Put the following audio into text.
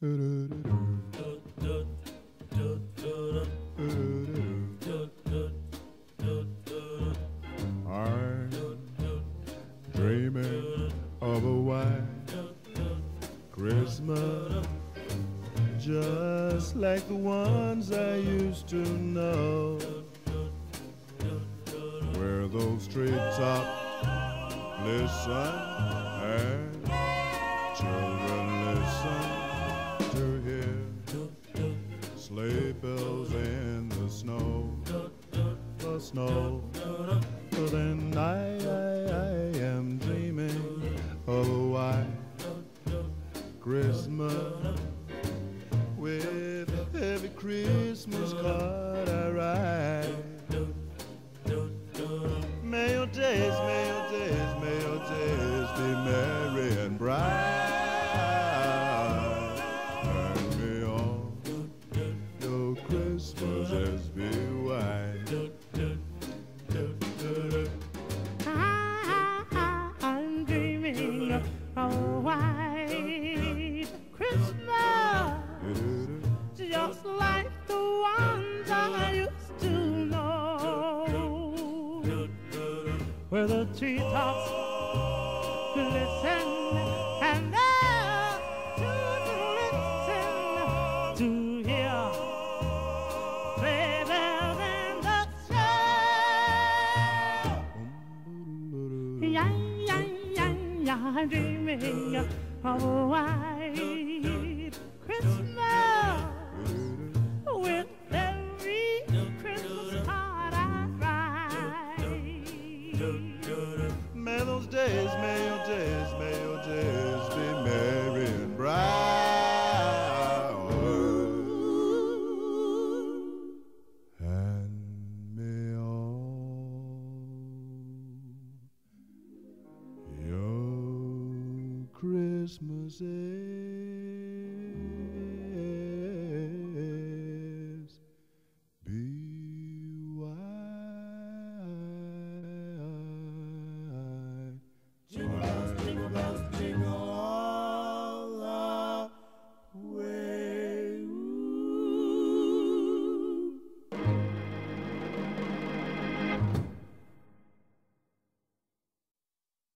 I'm dreaming of a white Christmas, just like the ones I used to know, where those treetops listen and children listen to hear sleigh bells in the snow, the snow. But then I am dreaming of a white Christmas, with every Christmas card I write. May your days, may your days, may your days be merry and bright, and may all your Christmases be white. I'm dreaming of a white Christmas, just like the ones I used to know, where the treetops glisten and the children listen to hear sleigh bells in the snow. Yeah, yeah, yeah, yeah, I'm dreaming of a white Christmas, with every Christmas card I write. May those days, may your days, may your days be merry and bright, and may all your Christmases